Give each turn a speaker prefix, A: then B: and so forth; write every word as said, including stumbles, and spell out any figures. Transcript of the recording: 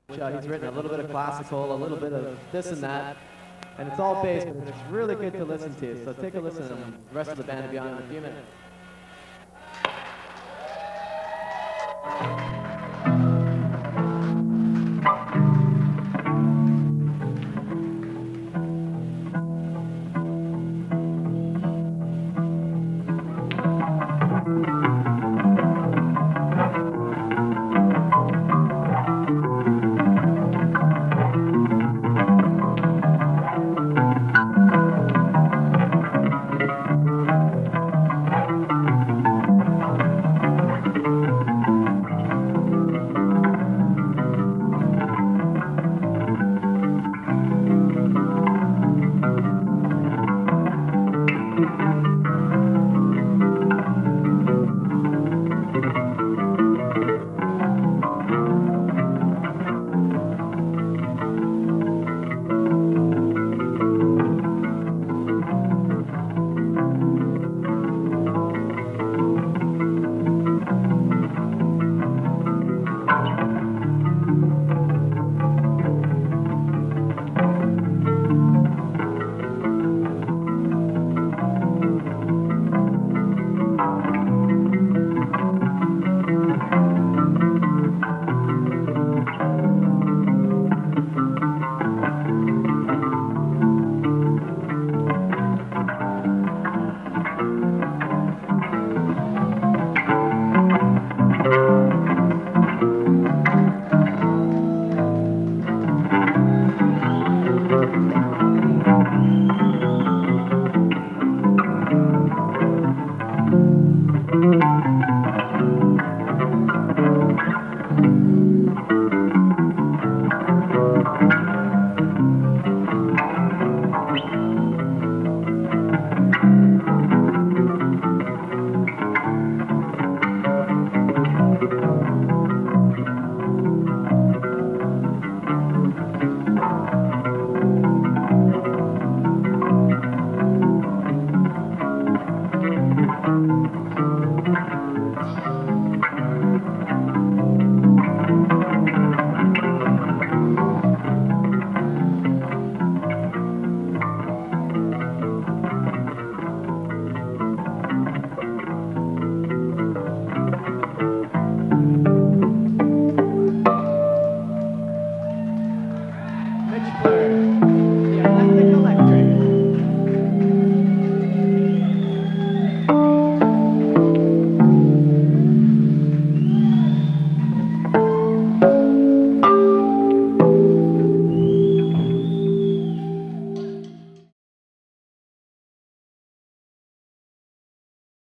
A: which uh, he's written a little bit of classical, a little bit of this and that, and it's all bass, but it's really good to listen to. So take a listen, and the rest of the band will be on in a few minutes.